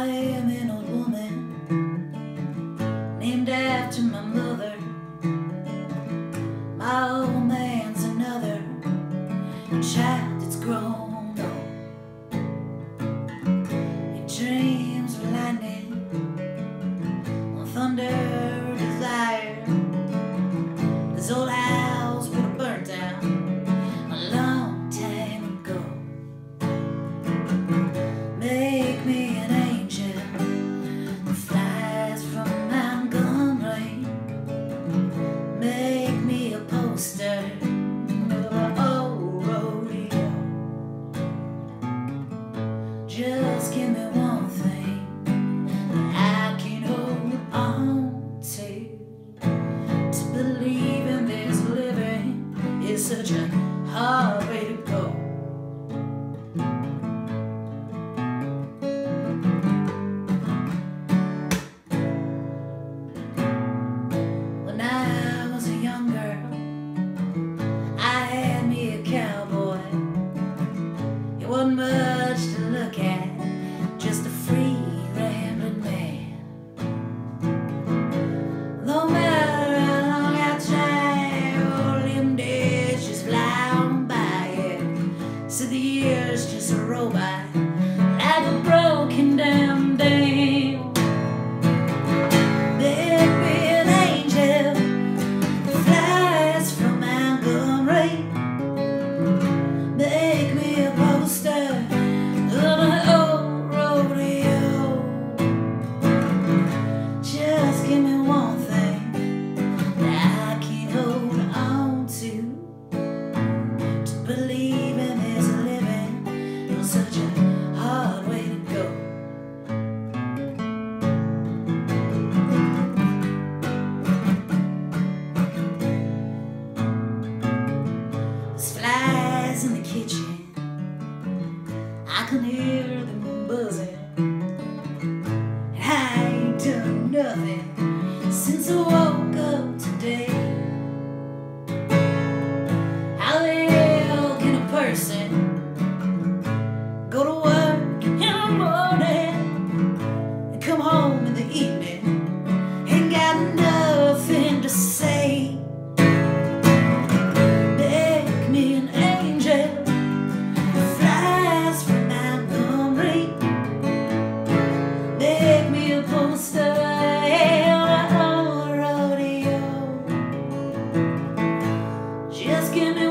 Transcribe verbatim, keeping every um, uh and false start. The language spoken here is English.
I am an old woman named after my mother. My old man's another child that's grown up. He dreams of lightning, of thunder, desire. This old house would have burnt down a long time ago. Make me an angel that flies from Montgomery. Make me a poster of an old rodeo. Just give me one thing that I can hold on to. To believe in this living is such a hard way to go. When I was a young girl, I had me a cowboy. He wasn't much to look at, just a free rambling man. No matter how long I try, all them days just fly on by it. So the years just roll by like a broken down dam. Make me an angel that flies from Montgomery. Make me a poster of an old rodeo. Just give me one thing that I can hold on to. To believe in this living was such a hard way to go. There's flies in the kitchen, I can hear them buzzing. I ain't done nothing since I woke up today. How the hell can a person go to work in the morning and come home in the evening, ain't got nothing to say? Make me an angel that flies from Montgomery. Make me a poster of an old rodeo. Just give me